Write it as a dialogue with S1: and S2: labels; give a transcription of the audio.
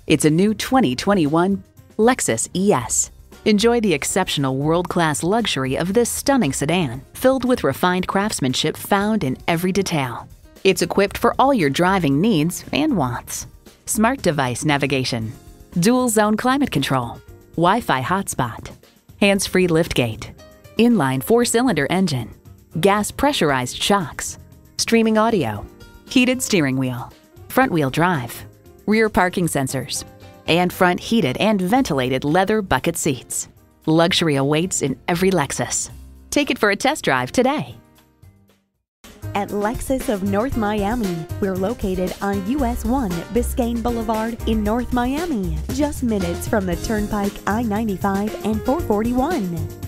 S1: It's a new 2021 Lexus ES. Enjoy the exceptional world-class luxury of this stunning sedan, filled with refined craftsmanship found in every detail. It's equipped for all your driving needs and wants. Smart device navigation, dual zone climate control, Wi-Fi hotspot, hands-free liftgate, inline 4-cylinder engine, gas pressurized shocks, streaming audio, heated steering wheel, front-wheel drive, rear parking sensors, and front heated and ventilated leather bucket seats. Luxury awaits in every Lexus. Take it for a test drive today.
S2: At Lexus of North Miami, we're located on US 1 Biscayne Boulevard in North Miami, just minutes from the Turnpike I-95 and 441.